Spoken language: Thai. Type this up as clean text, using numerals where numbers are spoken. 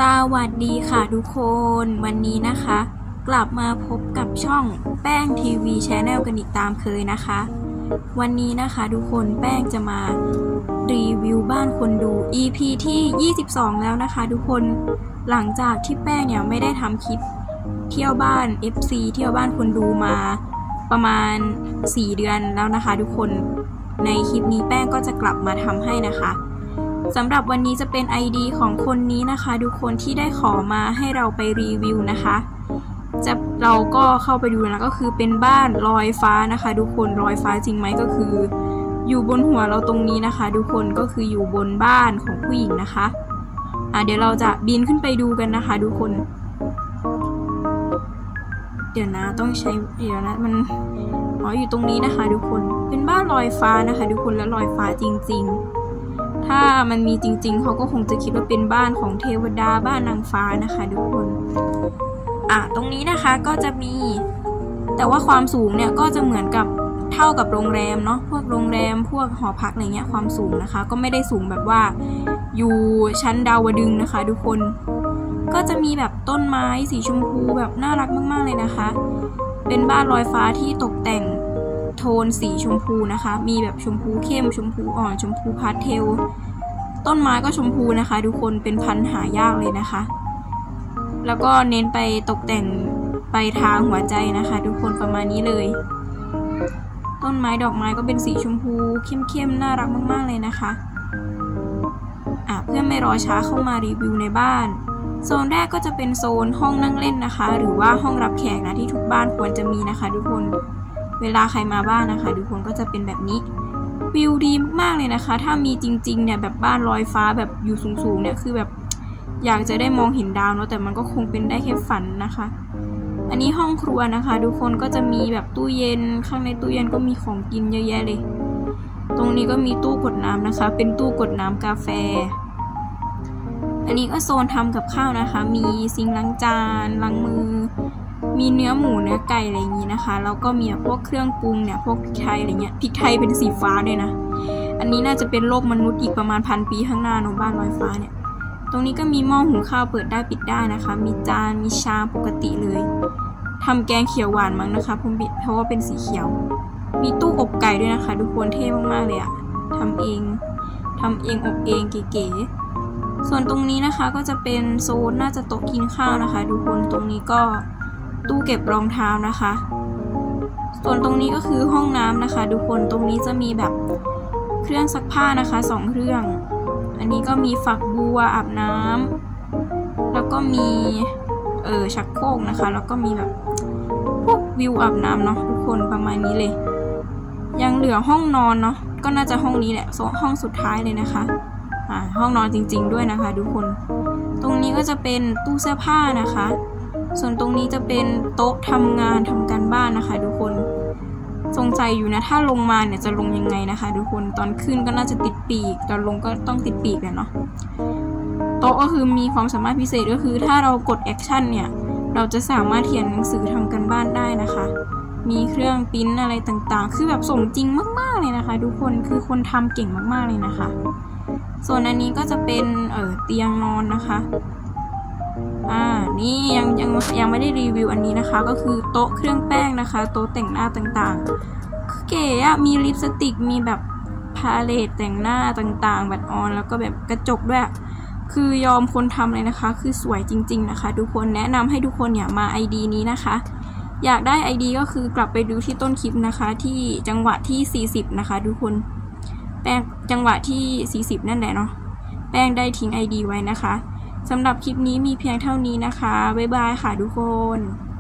สวัสดีค่ะทุกคนวันนี้นะคะกลับมาพบกับช่องแป้งทีวีแชนแนลกันอีกตามเคยนะคะวันนี้นะคะทุกคนแป้งจะมารีวิวบ้านคนดู EP ที่22แล้วนะคะทุกคนหลังจากที่แป้งเนี่ยไม่ได้ทำคลิปเที่ยวบ้าน FC เที่ยวบ้านคนดูมาประมาณ4 เดือนแล้วนะคะทุกคนในคลิปนี้แป้งก็จะกลับมาทำให้นะคะสำหรับวันนี้จะเป็น ID ของคนนี้นะคะทุกคนที่ได้ขอมาให้เราไปรีวิวนะคะเราก็เข้าไปดูนะก็คือเป็นบ้านลอยฟ้านะคะทุกคนลอยฟ้าจริงไหมก็คืออยู่บนหัวเราตรงนี้นะคะทุกคนก็คืออยู่บนบ้านของผู้หญิงนะคะเดี๋ยวเราจะบินขึ้นไปดูกันนะคะทุกคนเดี๋ยวนะต้องใช้มันอยู่ตรงนี้นะคะทุกคนเป็นบ้านลอยฟ้านะคะทุกคนและลอยฟ้าจริงๆถ้ามันมีจริงๆเขาก็คงจะคิดว่าเป็นบ้านของเทวดาบ้านนางฟ้านะคะทุกคนตรงนี้นะคะก็จะมีแต่ว่าความสูงเนี่ยก็จะเหมือนกับเท่ากับโรงแรมเนาะพวกโรงแรมพวกหอพักอะไรเงี้ยความสูงนะคะก็ไม่ได้สูงแบบว่าอยู่ชั้นดาวดึงส์นะคะทุกคนก็จะมีแบบต้นไม้สีชมพูแบบน่ารักมากๆเลยนะคะเป็นบ้านลอยฟ้าที่ตกแต่งโทนสีชมพูนะคะมีแบบชมพูเข้มชมพูอ่อนชมพูพาสเทลต้นไม้ก็ชมพูนะคะทุกคนเป็นพันธุ์หายากเลยนะคะแล้วก็เน้นไปตกแต่งไปทางหัวใจนะคะทุกคนประมาณนี้เลยต้นไม้ดอกไม้ก็เป็นสีชมพูเข้มๆน่ารักมากๆเลยนะคะเพื่อไม่รอช้าเข้ามารีวิวในบ้านโซนแรกก็จะเป็นโซนห้องนั่งเล่นนะคะหรือว่าห้องรับแขกนะที่ทุกบ้านควรจะมีนะคะทุกคนเวลาใครมาบ้านนะคะทุกคนก็จะเป็นแบบนี้วิวดีมากๆเลยนะคะถ้ามีจริงๆเนี่ยแบบบ้านลอยฟ้าแบบอยู่สูงๆเนี่ยคือแบบอยากจะได้มองเห็นดาวเนาะแต่มันก็คงเป็นได้แค่ฝันนะคะอันนี้ห้องครัวนะคะทุกคนก็จะมีแบบตู้เย็นข้างในตู้เย็นก็มีของกินเยอะแยะเลยตรงนี้ก็มีตู้กดน้ำนะคะเป็นตู้กดน้ำกาแฟอันนี้ก็โซนทำกับข้าวนะคะมีซิงค์ล้างจานล้างมือมีเนื้อหมูเนื้อไก่อะไรอย่างนี้นะคะแล้วก็มีพวกเครื่องปรุงเนี่ยพวกพริกไทยอะไรเงี้ยพริกไทยเป็นสีฟ้าด้วยนะอันนี้น่าจะเป็นโลกมนุษย์อีกประมาณ1,000 ปีข้างหน้าเนาะบ้านลอยฟ้าเนี่ยตรงนี้ก็มีหม้อหุงข้าวเปิดได้ปิดได้นะคะมีจานมีชามปกติเลยทำแกงเขียวหวานมั้งนะคะเพราะว่าเป็นสีเขียวมีตู้อบไก่ด้วยนะคะทุกคนเท่มากๆเลยทำเองอบเองเก๋ๆส่วนตรงนี้นะคะก็จะเป็นโซนน่าจะโต๊ะกินข้าวนะคะทุกคนตรงนี้ก็ตู้เก็บรองเท้านะคะส่วนตรงนี้ก็คือห้องน้ำนะคะทุกคนตรงนี้จะมีแบบเครื่องซักผ้านะคะ2 เครื่องอันนี้ก็มีฝักบัวอาบน้ำแล้วก็มีชักโครกนะคะแล้วก็มีแบบพวกวิวอาบน้ำเนาะทุกคนประมาณนี้เลยยังเหลือห้องนอนเนาะก็น่าจะห้องนี้แหละห้องสุดท้ายเลยนะคะห้องนอนจริงๆด้วยนะคะทุกคนตรงนี้ก็จะเป็นตู้เสื้อผ้านะคะส่วนตรงนี้จะเป็นโต๊ะทำงานทำการบ้านนะคะทุกคนสงสัยอยู่นะถ้าลงมาเนี่ยจะลงยังไงนะคะทุกคนตอนขึ้นก็น่าจะติดปีกตอนลงก็ต้องติดปีกแหละเนาะโต๊ะก็คือมีความสามารถพิเศษก็คือถ้าเรากดแอคชั่นเนี่ยเราจะสามารถเขียนหนังสือทำการบ้านได้นะคะมีเครื่องปริ้นอะไรต่างๆคือแบบสมจริงมากๆเลยนะคะทุกคนคือคนทำเก่งมากๆเลยนะคะส่วนอันนี้ก็จะเป็นเตียงนอนนะคะนี่ยังไม่ได้รีวิวอันนี้นะคะก็คือโต๊ะเครื่องแป้งนะคะโต๊ะแต่งหน้าต่างๆเก๋มีลิปสติกมีแบบพาเลตแต่งหน้าต่างๆแบบออนแล้วก็แบบกระจกด้วยคือยอมคนทำเลยนะคะคือสวยจริงๆนะคะทุกคนแนะนำให้ทุกคนเนี่ยมา ID นี้นะคะอยากได้ ID ก็คือกลับไปดูที่ต้นคลิปนะคะที่จังหวะที่40นะคะทุกคนแป้งจังหวะที่40นั่นแหละเนาะแป้งได้ทิ้ง ID ไว้นะคะสำหรับคลิปนี้มีเพียงเท่านี้นะคะบ๊ายบายค่ะทุกคน